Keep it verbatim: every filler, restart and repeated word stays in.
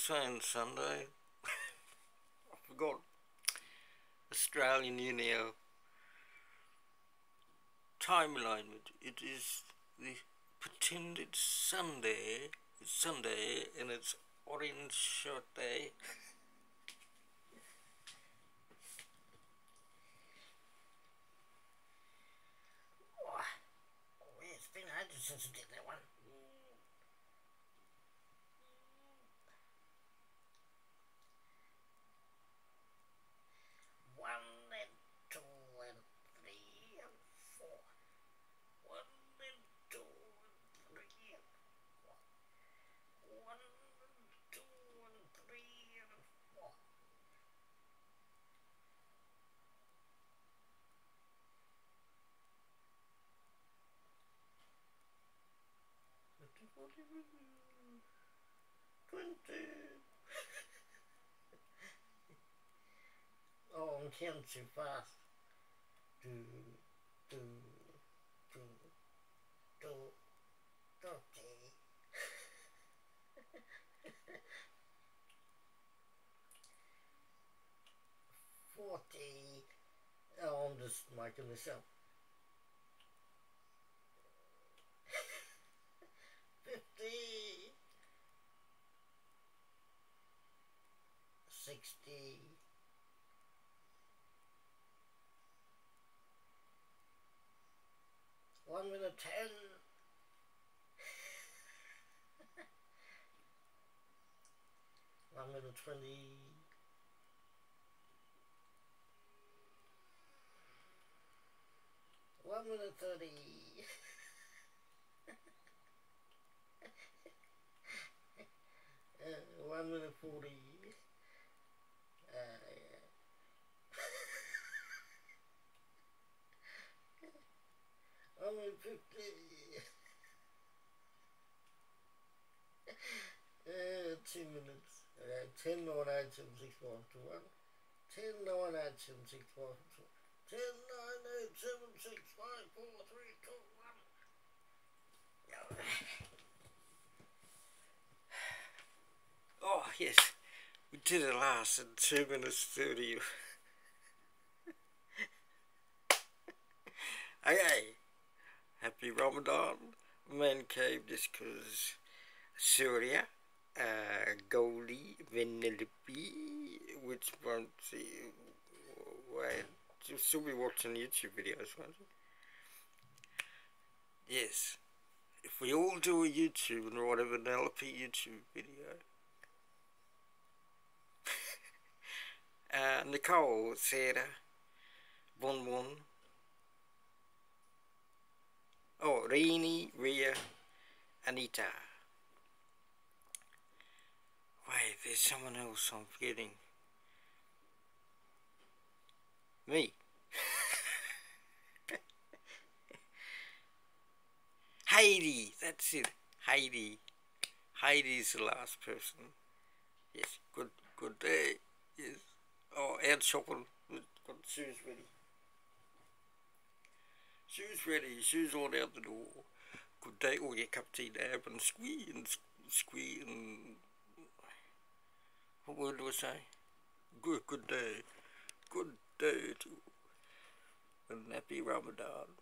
saying Sunday? I forgot. Australian Union time alignment. It is the pretended Sunday. It's Sunday and it's orange shirt day. Oh, it's been ages since I did that one. One and two and three and four. One and two and three and four. One and two and three and four. Twenty. Oh, I'm counting too fast. Do, do, do, do, thirty. Forty. Oh, I'm just marking this up. Fifty. Sixty. One minute ten. One minute twenty. One minute thirty. uh, one minute forty. Uh, yeah. one minute fifty. uh, two minutes. Uh, ten, nine, eight, seven, six, five, two, one. ten, nine, eight, seven, six, five, two, one. ten, nine, eight, seven, six, five, four, three, two, one. Oh, yes. We did it last in two minutes thirty. Okay. Happy Ramadan. Man cave discos. Syria. Uh, Goldie. Vanellope. Which won't see. Wait. You'll still be watching YouTube videos, won't you? Yes. If we all do a YouTube and write a Vanellope YouTube video. uh, Nicole, Sarah, Bon Bon. Oh, Rainy, Rhea, Anita. Wait, there's someone else I'm forgetting. Me. Heidi, that's it. Heidi. Heidi's the last person. Yes, good good day. Yes. Oh, out shopping. Got shoes ready. Shoes ready. Shoes all out the door. Good day. Oh, yeah, cup of tea dab and squee and squee and... What word do I say? Good, good day. Good day to... And happy Ramadan.